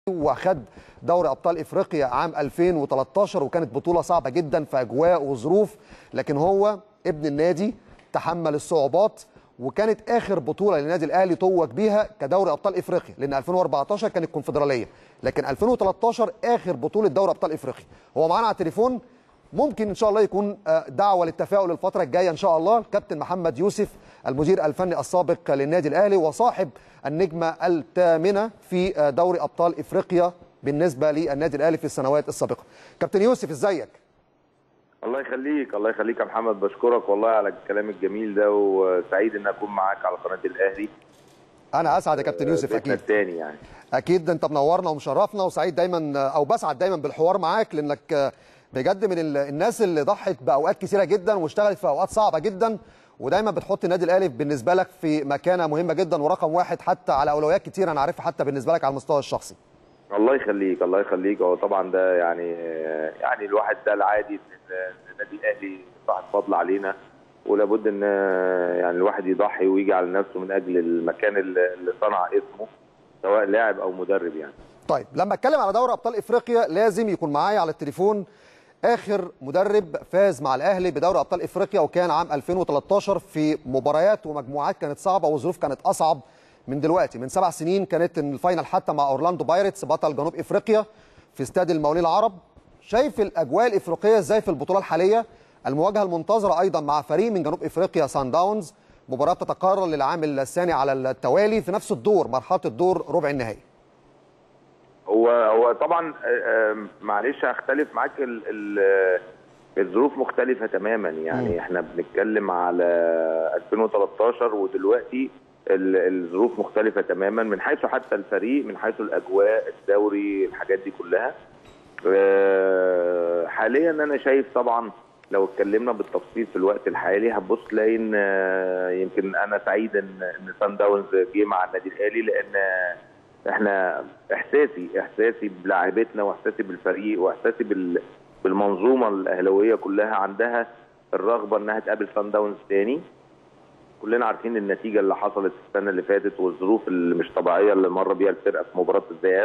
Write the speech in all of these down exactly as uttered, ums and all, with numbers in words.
وخد دوري ابطال افريقيا عام ألفين وتلتاشر، وكانت بطوله صعبه جدا في اجواء وظروف، لكن هو ابن النادي تحمل الصعوبات، وكانت اخر بطوله للنادي الاهلي توج بيها كدوري ابطال افريقيا، لان ألفين وأربعتاشر كانت الكونفدراليه، لكن ألفين وتلتاشر اخر بطوله دوري ابطال افريقيا. هو معانا على التليفون، ممكن ان شاء الله يكون دعوه للتفاؤل الفتره الجايه ان شاء الله. الكابتن محمد يوسف المدير الفني السابق للنادي الاهلي وصاحب النجمه الثامنه في دوري ابطال افريقيا بالنسبه للنادي الاهلي في السنوات السابقه. كابتن يوسف ازيك؟ الله يخليك الله يخليك يا محمد، بشكرك والله على الكلام الجميل ده، وسعيد ان اكون معاك على قناه الاهلي. انا اسعد يا كابتن يوسف. اكيد الثاني يعني اكيد انت منورنا ومشرفنا، وسعيد دايما او بسعد دايما بالحوار معاك، لانك بجد من الناس اللي ضحت باوقات كثيره جدا واشتغلت في اوقات صعبه جدا، ودايما بتحط النادي الاهلي بالنسبه لك في مكانه مهمه جدا ورقم واحد حتى على اولويات كتير انا عارفها حتى بالنسبه لك على المستوى الشخصي. الله يخليك الله يخليك. هو طبعا ده يعني يعني الواحد ده العادي ان النادي الاهلي صاحب فضل علينا، ولابد ان يعني الواحد يضحي ويجي على نفسه من اجل المكان اللي صنع اسمه سواء لاعب او مدرب يعني. طيب لما اتكلم على دوري ابطال افريقيا لازم يكون معايا على التليفون اخر مدرب فاز مع الاهلي بدوري ابطال افريقيا، وكان عام ألفين وتلتاشر في مباريات ومجموعات كانت صعبه وظروف كانت اصعب من دلوقتي. من سبع سنين كانت الفاينل حتى مع اورلاندو بايرتس بطل جنوب افريقيا في استاد المقاولين العرب. شايف الاجواء الافريقيه ازاي في البطوله الحاليه؟ المواجهه المنتظره ايضا مع فريق من جنوب افريقيا سان داونز، مباراه تتكرر للعام الثاني على التوالي في نفس الدور، مرحله الدور ربع النهائي. هو هو طبعا معلش هختلف معاك، الظروف مختلفه تماما يعني. م. احنا بنتكلم على ألفين وتلتاشر ودلوقتي الظروف مختلفه تماما، من حيث حتى الفريق، من حيث الاجواء، الدوري، الحاجات دي كلها. حاليا انا شايف طبعا لو اتكلمنا بالتفصيل في الوقت الحالي هتبص تلاقي ان يمكن انا سعيد ان ان سان داونز جه مع النادي الاهلي، لان احنا احساسي احساسي بلاعيبتنا واحساسي بالفريق واحساسي بالمنظومه الاهلاويه كلها عندها الرغبه انها تقابل سان داونز تاني. كلنا عارفين النتيجه اللي حصلت السنه اللي فاتت والظروف اللي مش طبيعيه اللي مر بيها الفرقه في مباراه الذهاب.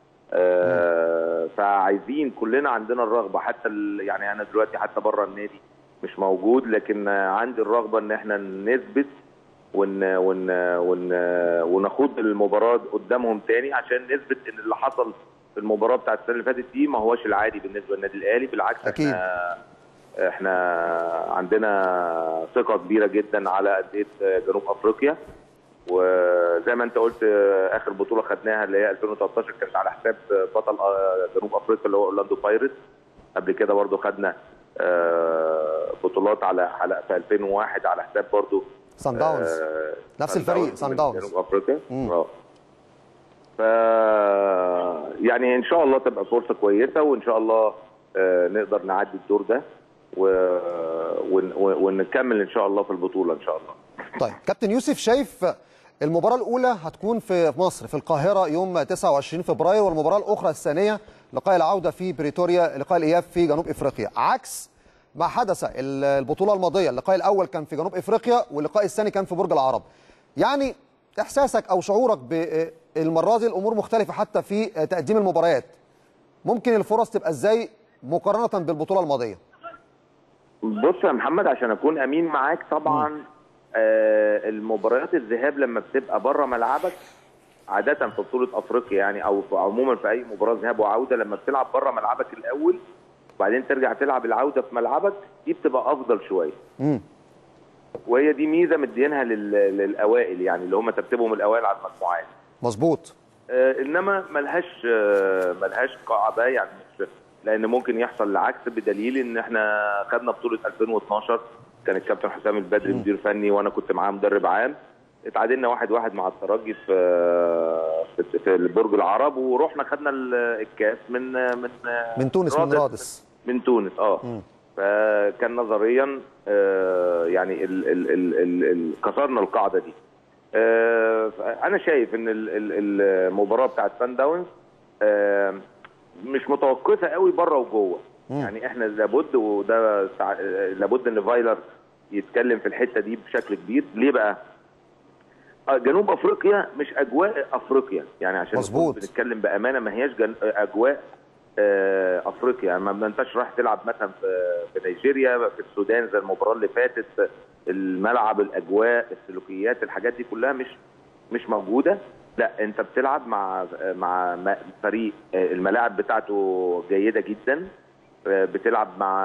آه فعايزين كلنا عندنا الرغبه، حتى يعني انا دلوقتي حتى بره النادي مش موجود، لكن عندي الرغبه ان احنا نثبت ون ون ون ونخوض المباراه قدامهم تاني، عشان نثبت ان اللي حصل في المباراه بتاعت السنه اللي فاتت دي ما هوش العادي بالنسبه للنادي الاهلي. بالعكس أكيد. احنا احنا عندنا ثقه كبيره جدا على انديه جنوب افريقيا، وزي ما انت قلت اخر بطوله خدناها اللي هي ألفين وتلتاشر كانت على حساب بطل جنوب افريقيا اللي هو اورلاندو بايرتس. قبل كده برضو خدنا بطولات على على في ألفين وواحد على حساب برضو سان داونز، آه نفس الفريق سان داونز جنوب افريقيا. اه ف يعني ان شاء الله تبقى فرصه كويسه، وان شاء الله آه نقدر نعدي الدور ده و... ون... ونكمل ان شاء الله في البطوله ان شاء الله. طيب كابتن يوسف، شايف المباراه الاولى هتكون في مصر في القاهره يوم تسعة وعشرين فبراير، والمباراه الاخرى الثانيه لقاء العوده في بريتوريا لقاء الاياب في جنوب افريقيا، عكس ما حدث البطوله الماضيه. اللقاء الاول كان في جنوب افريقيا واللقاء الثاني كان في برج العرب. يعني احساسك او شعورك بالمره دي الامور مختلفه حتى في تقديم المباريات، ممكن الفرص تبقى ازاي مقارنه بالبطوله الماضيه؟ بص يا محمد، عشان اكون امين معاك طبعا، آه المباريات الذهاب لما بتبقى بره ملعبك عاده في بطوله افريقيا يعني، او عموما في اي مباراه ذهاب وعوده، لما بتلعب بره ملعبك الاول وبعدين ترجع تلعب العوده في ملعبك، دي بتبقى افضل شويه. امم وهي دي ميزه مدينها للاوائل يعني، اللي هم ترتيبهم الاوائل على المجموعات. مظبوط. آه انما ملهاش آه ملهاش قاعده يعني، مش لان ممكن يحصل العكس، بدليل ان احنا خدنا بطوله ألفين واتناشر كان الكابتن حسام البدري مدير فني وانا كنت معاه مدرب عام، اتعادلنا واحد واحد مع الترجي في في, في برج العرب، ورحنا خدنا الكاس من من من تونس من رادس من تونس اه م. فكان نظريا آه يعني ال ال ال ال ال كسرنا القاعده دي. آه انا شايف ان المباراه بتاعت سان داونز آه مش متوقفه قوي بره وجوه، يعني احنا لابد وده لابد ان فايلر يتكلم في الحته دي بشكل كبير. ليه بقى؟ جنوب افريقيا مش اجواء افريقيا، يعني عشان مظبوط بنتكلم بامانه ما هياش جن... اجواء افريقيا. يعني ما انتش رايح تلعب مثلا في نيجيريا، في السودان زي المباراه اللي فاتت، الملعب، الاجواء، السلوكيات، الحاجات دي كلها مش مش موجوده. لا، انت بتلعب مع مع فريق الملاعب بتاعته جيده جدا، بتلعب مع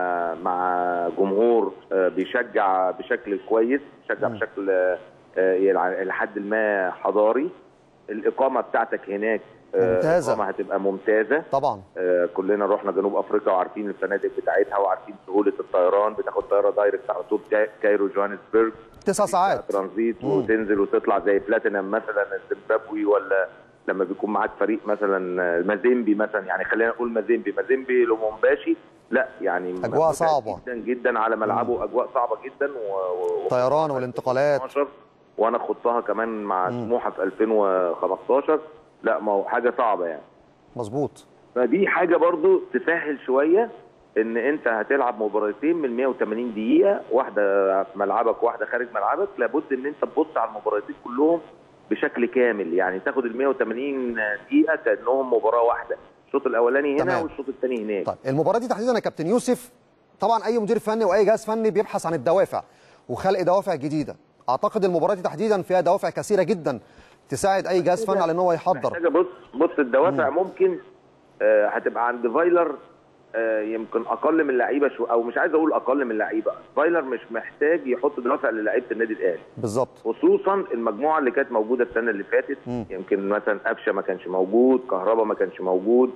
مع جمهور بيشجع بشكل كويس، بيشجع بشكل لحد ما حضاري. الاقامه بتاعتك هناك ممتازه، الاقامه هتبقى ممتازه طبعا. آه كلنا رحنا جنوب افريقيا وعارفين الفنادق بتاعتها وعارفين سهوله الطيران، بتاخد طياره دايركت على طول كايرو جوهانسبرج تسع ساعات ترانزيت، وتنزل وتطلع زي بلاتينم مثلا زيمبابوي، ولا لما بيكون معاك فريق مثلا مازيمبي مثلا، يعني خلينا نقول مازيمبي مازيمبي لومومباشي، لا يعني اجواء صعبه جدا جدا على ملعبه، مم. اجواء صعبه جدا، طيران والانتقالات، وانا خضتها كمان مع سموحه في ألفين وخمستاشر، لا ما هو حاجه صعبه يعني. مظبوط. فدي حاجه برضو تسهل شويه ان انت هتلعب مباراتين من مية وتمانين دقيقه، واحده في ملعبك واحده خارج ملعبك، لابد ان انت تبص على المباراتين كلهم بشكل كامل، يعني تاخد ال مية وتمانين دقيقه كانهم مباراه واحده، الشوط الاولاني هنا والشوط الثاني هناك. طيب المباراه دي تحديدا يا كابتن يوسف، طبعا اي مدير فني واي جهاز فني بيبحث عن الدوافع وخلق دوافع جديده، اعتقد المباراه دي تحديدا فيها دوافع كثيره جدا تساعد اي جهاز فني على ان هو يحضر. بص بص الدوافع مم. ممكن آه هتبقى عند فايلر آه يمكن اقل من اللعيبه شو، او مش عايز اقول اقل من اللعيبه، فايلر مش محتاج يحط دوافع للعيبه النادي الاهلي بالظبط، خصوصا المجموعه اللي كانت موجوده السنه اللي فاتت. مم. يمكن مثلا قفشه ما كانش موجود، كهربا ما كانش موجود،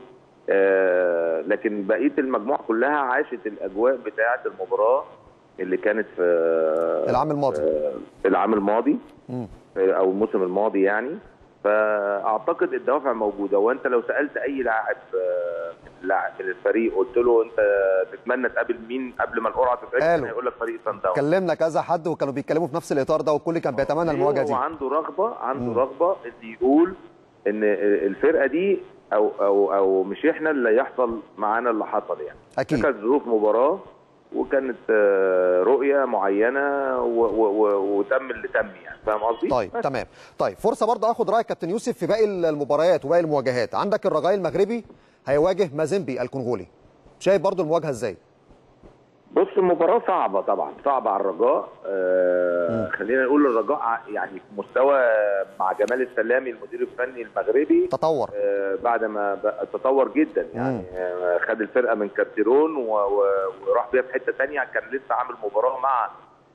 آه لكن بقيه المجموعه كلها عاشت الاجواء بتاعه المباراه اللي كانت في العام الماضي في العام الماضي مم. او الموسم الماضي يعني. فاعتقد الدوافع موجوده، وانت لو سالت اي لاعب لاعب من الفريق قلت له انت تتمنى تقابل مين قبل ما القرعه تتاجل، هيقول لك فريق صن داونز. كلمنا كذا حد وكانوا بيتكلموا في نفس الاطار ده، والكل كان بيتمنى المواجهه دي. هو عنده رغبه عنده مم. رغبه ان يقول ان الفرقه دي او او او مش احنا اللي يحصل معانا اللي حصل يعني. اكيد كانت ظروف مباراه وكانت رؤيه معينه وتم اللي تم يعني، فاهم قصدي؟ طيب بس. تمام. طيب فرصه برضه اخد رايك كابتن يوسف في باقي المباريات وباقي المواجهات. عندك الرجاء المغربي هيواجه مازيمبي الكونغولي، شايف برضه المواجهه ازاي؟ بص المباراه صعبه طبعا، صعبه على الرجاء. آه خلينا نقول الرجاء يعني في مستوى مع جمال السلامي المدير الفني المغربي تطور آه بعد ما تطور جدا يعني. آه خد الفرقه من كارتيرون وراح بيها في حته ثانيه، كان لسه عامل مباراه مع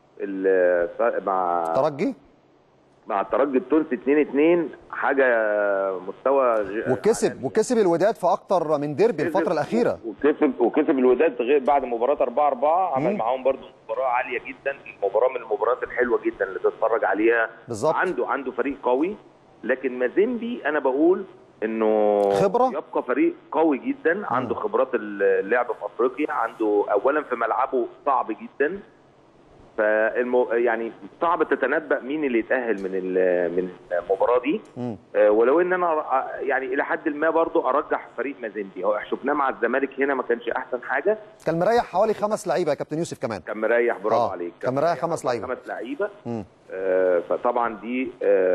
مع ترجي مع الترجي التونسي اتنين اتنين، حاجه مستوى وكسب يعني وكسب الوداد في اكتر من ديربي الفتره الاخيره، وكسب وكسب الوداد غير بعد مباراه أربعة أربعة عمل معاهم برضو مباراه عاليه جدا، مباراه من المباريات الحلوه جدا اللي تتفرج عليها بالظبط. عنده عنده فريق قوي، لكن مازيمبي انا بقول انه خبره، يبقى فريق قوي جدا، عنده خبرات اللعب في افريقيا، عنده اولا في ملعبه صعب جدا، فالمو يعني صعب تتنبأ مين اللي يتأهل من من المباراه دي. آه ولو ان انا يعني الى حد ما برضو ارجح فريق مازيمبي، هو شفناه مع الزمالك هنا ما كانش احسن حاجه، كان مريح حوالي خمس لعيبه يا كابتن يوسف، كمان كان مريح برافو آه. عليك، كان مريح خمس لعيبه خمس لعيبه آه فطبعا دي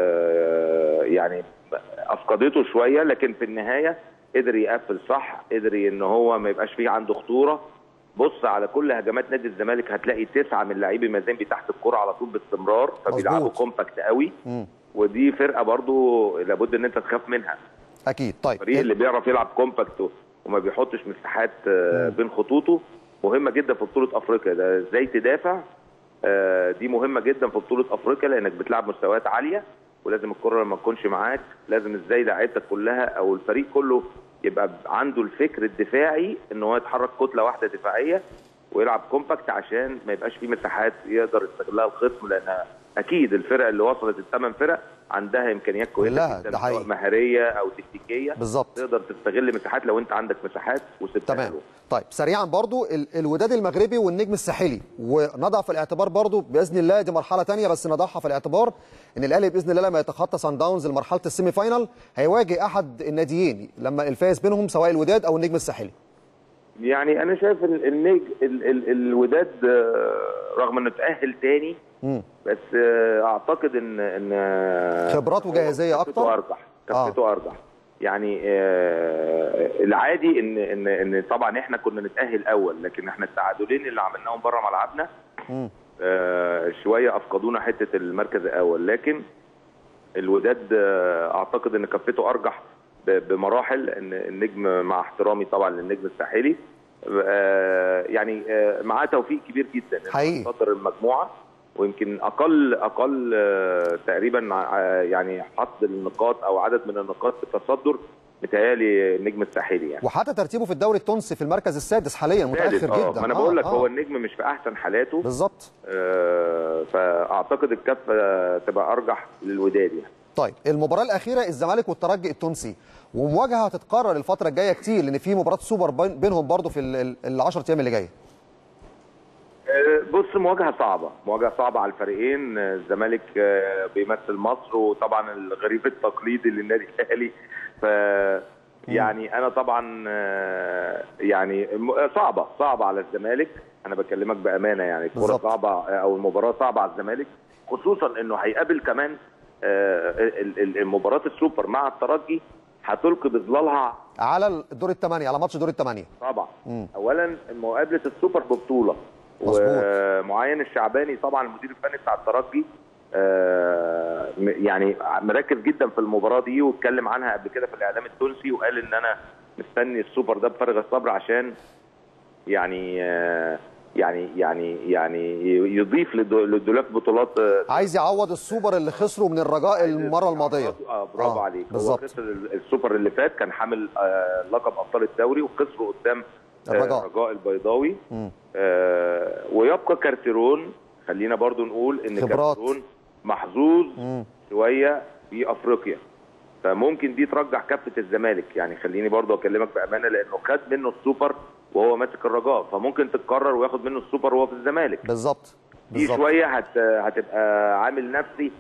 آه يعني افقدته شويه، لكن في النهايه قدر يقفل صح، قدر ان هو ما يبقاش فيه عنده خطوره. بص على كل هجمات نادي الزمالك هتلاقي تسعه من لاعبي مازيمبي تحت الكره على طول باستمرار، فبيلعبوا كومباكت قوي. مم. ودي فرقه برضو لابد ان انت تخاف منها اكيد. طيب الفريق اللي بيعرف يلعب كومباكت وما بيحطش مساحات مم. بين خطوطه مهمه جدا في بطوله افريقيا، ده ازاي تدافع دي مهمه جدا في بطوله افريقيا، لانك بتلعب مستويات عاليه، ولازم الكره لما تكونش معاك لازم ازاي لعيبتك كلها او الفريق كله يبقى عنده الفكر الدفاعي ان هو يتحرك كتله واحده دفاعيه ويلعب كومباكت عشان ما يبقاش فيه مساحات يقدر يستغلها الخصم، لان اكيد الفرق اللي وصلت الثمان فرق عندها امكانيات كويسه جدا سواء مهاريه او تكتيكيه بالظبط، تقدر تستغل مساحات لو انت عندك مساحات وسبتها. تمام. طيب سريعا برضو الوداد المغربي والنجم الساحلي، ونضع في الاعتبار برضو باذن الله دي مرحله ثانيه، بس نضعها في الاعتبار ان الاهلي باذن الله لما يتخطى صن داونز لمرحله السيمي فاينال هيواجه احد الناديين لما الفائز بينهم سواء الوداد او النجم الساحلي. يعني انا شايف النجم ال ال الوداد رغم انه تاهل ثاني مم. بس آه اعتقد ان ان خبرات وجاهزيه اكتر، ارجح كفته آه. ارجح يعني. آه العادي ان ان ان طبعا احنا كنا نتاهل اول، لكن احنا التعادلين اللي عملناهم بره ملعبنا آه شويه افقدونا حته المركز الاول، لكن الوداد آه اعتقد ان كفته ارجح بمراحل. ان النجم مع احترامي طبعا للنجم الساحلي آه يعني آه معاه توفيق كبير جدا حقيقي يتصدر المجموعه، ويمكن اقل اقل آه تقريبا آه يعني حصد النقاط او عدد من النقاط في التصدر متهيألي النجم الساحلي يعني. وحتى ترتيبه في الدوري التونسي في المركز السادس حاليا متاخر آه جدا. ما انا آه بقول لك آه. هو النجم مش في احسن حالاته بالظبط. آه فاعتقد الكفه تبقى ارجح للوداد يعني. طيب المباراه الاخيره الزمالك والترجي التونسي، ومواجهه هتتكرر الفتره الجايه كتير لان في مباراه سوبر بينهم برضو في ال عشرة ايام اللي جايه. بص مواجهه صعبه، مواجهه صعبه على الفريقين. الزمالك بيمثل مصر وطبعا الغريم التقليدي للنادي الاهلي، ف يعني انا طبعا يعني صعبه صعبه على الزمالك، انا بكلمك بامانه يعني الكوره صعبه او المباراه صعبه على الزمالك، خصوصا انه هيقابل كمان المباراه السوبر مع الترجي هتلقي بظلالها على الدور الثمانيه، على ماتش دور الثمانيه طبعا. مم. اولا مقابله السوبر ببطوله، ومعين الشعباني طبعا المدير الفني بتاع الترجي آه يعني مركز جدا في المباراه دي، واتكلم عنها قبل كده في الاعلام التونسي وقال ان انا مستني السوبر ده بفارغ الصبر عشان يعني آه يعني يعني يعني يضيف للدولاب بطولات. عايز يعوض السوبر اللي خسره من الرجاء المره الماضيه. اه برافو آه عليك. بالظبط. هو خسر السوبر اللي فات، كان حامل آه لقب ابطال الدوري وخسره قدام الرجاء, الرجاء البيضاوي. آه ويبقى كارتيرون، خلينا برضو نقول ان خبرات. كارتيرون محظوظ مم. شويه في افريقيا، فممكن دي ترجح كفه الزمالك يعني. خليني برضو اكلمك بامانه لانه خد منه السوبر وهو ماسك الرجاء، فممكن تتكرر وياخد منه السوبر وهو في الزمالك. بالظبط. دي شويه هت... هتبقى عامل نفسي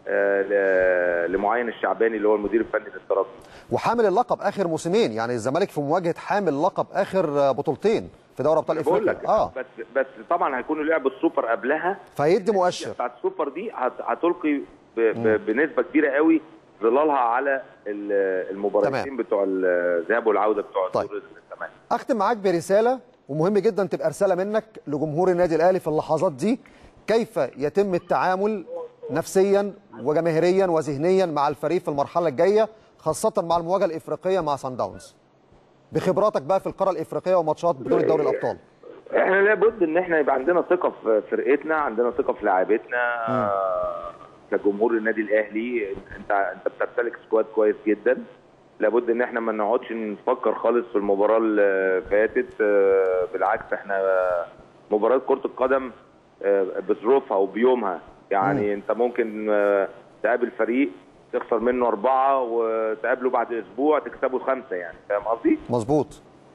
آه لمعين الشعباني اللي هو المدير الفني للترجي، وحامل اللقب اخر موسمين يعني. الزمالك في مواجهه حامل لقب اخر بطولتين في دوري ابطال افريقيا. اه بس بس طبعا هيكونوا لعبوا السوبر قبلها، فيدي مؤشر بتاعت السوبر دي هتلقي ب... ب... بنسبه كبيره قوي ظلالها على المباراتين بتوع الذهاب والعوده بتوع طيب. دور الثمانيه. اختم معاك برساله، ومهم جدا تبقى رساله منك لجمهور النادي الاهلي في اللحظات دي، كيف يتم التعامل نفسيا وجماهيريا وذهنيا مع الفريق في المرحله الجايه، خاصه مع المواجهه الافريقيه مع سان داونز، بخبراتك بقى في القاره الافريقيه وماتشات بطوله دوري الابطال. احنا لابد ان احنا يبقى عندنا ثقه في فرقتنا، عندنا ثقه في لاعبتنا آه كجمهور النادي الاهلي. انت انت بتمتلك سكواد كويس جدا، لابد ان احنا ما نقعدش نفكر خالص في المباراه اللي فاتت. آه بالعكس احنا مباراه كره القدم آه بظروفها وبيومها يعني. م. انت ممكن آه تقابل فريق تخسر منه أربعة وتقابله بعد أسبوع تكسبه خمسة يعني، فاهم قصدي؟ مظبوط.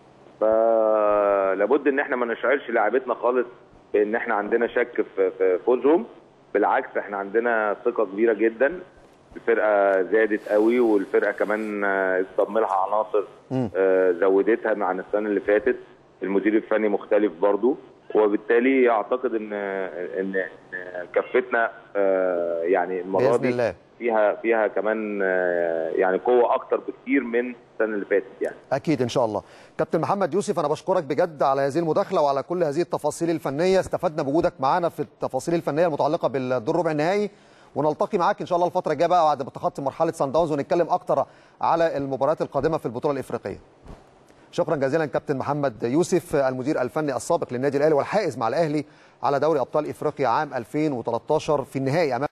فلابد إن إحنا ما نشعرش لاعبتنا خالص بإن إحنا عندنا شك في فوزهم، بالعكس إحنا عندنا ثقة كبيرة جدا. الفرقة زادت قوي، والفرقة كمان اتضم لها عناصر زودتها عن السنة اللي فاتت. المدير الفني مختلف برضو، وبالتالي أعتقد إن إن كفتنا يعني المرة دي الله. فيها فيها كمان يعني قوه اكتر بكتير من السنه اللي فاتت يعني. اكيد ان شاء الله. كابتن محمد يوسف، انا بشكرك بجد على هذه المداخله وعلى كل هذه التفاصيل الفنيه، استفدنا بوجودك معانا في التفاصيل الفنيه المتعلقه بالدور ربع النهائي، ونلتقي معاك ان شاء الله الفتره الجايه بقى بعد تخطي مرحله سان داونز ونتكلم اكتر على المباريات القادمه في البطوله الافريقيه. شكرا جزيلا كابتن محمد يوسف المدير الفني السابق للنادي الاهلي والحائز مع الاهلي على دوري ابطال افريقيا عام ألفين وثلاثة عشر في النهائي